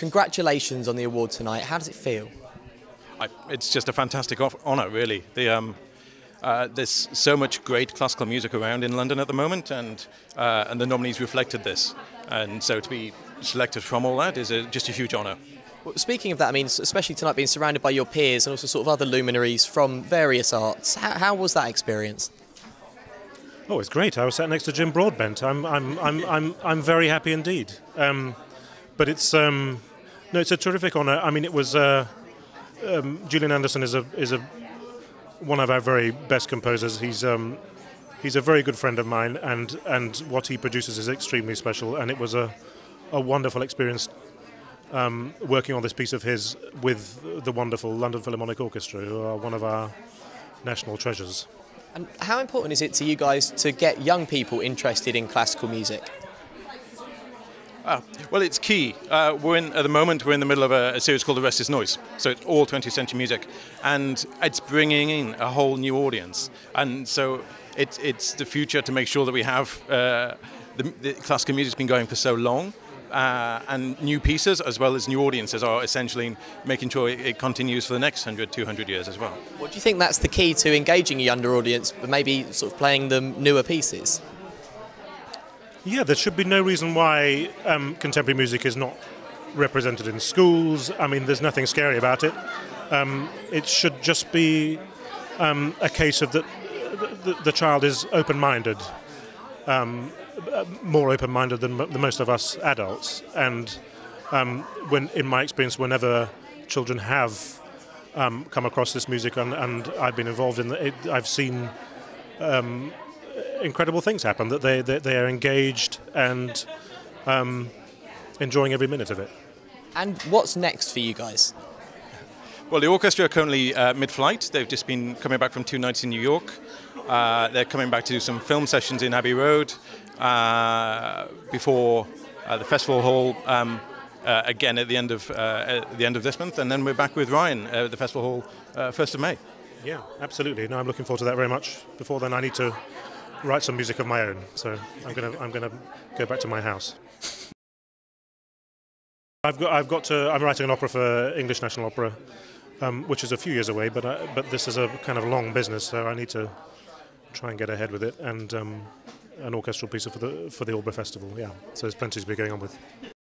congratulations on the award tonight. How does it feel? It's just a fantastic honour, really. There's so much great classical music around in London at the moment, and the nominees reflected this. And so to be selected from all that is just a huge honour. Well, speaking of that, I mean, especially tonight being surrounded by your peers and also sort of other luminaries from various arts, how was that experience? Oh, it's great. I was sat next to Jim Broadbent. I'm very happy indeed. But it's it's a terrific honour. I mean, it was Julian Anderson is one of our very best composers. He's a very good friend of mine, and what he produces is extremely special. And it was a wonderful experience working on this piece of his with the wonderful London Philharmonic Orchestra, who are one of our national treasures. And how important is it to you guys to get young people interested in classical music? Well, it's key. At the moment, we're in the middle of a series called The Rest is Noise. So it's all 20th century music. And it's bringing in a whole new audience. And so it's the future to make sure that we have the classical music's been going for so long. And new pieces as well as new audiences are essentially making sure it continues for the next 100, 200 years as well. What do you think that's the key to engaging a younger audience, but maybe sort of playing them newer pieces? Yeah, there should be no reason why contemporary music is not represented in schools. I mean, there's nothing scary about it. It should just be a case of that the child is open-minded, more open-minded than most of us adults. And when, in my experience, whenever children have come across this music and I've been involved in it, I've seen incredible things happen, that they are engaged and enjoying every minute of it. And what's next for you guys? Well, the orchestra are currently mid-flight. They've just been coming back from 2 nights in New York. They're coming back to do some film sessions in Abbey Road before the festival hall again at the end of this month, and then we're back with Ryan at the festival hall 1st of May. Yeah, absolutely. No, I'm looking forward to that very much. Before then, I need to write some music of my own, so I'm gonna go back to my house. I'm writing an opera for English National Opera, which is a few years away, but this is a kind of long business, so I need to try and get ahead with it, and an orchestral piece for the Alba Festival. Yeah, so there's plenty to be going on with.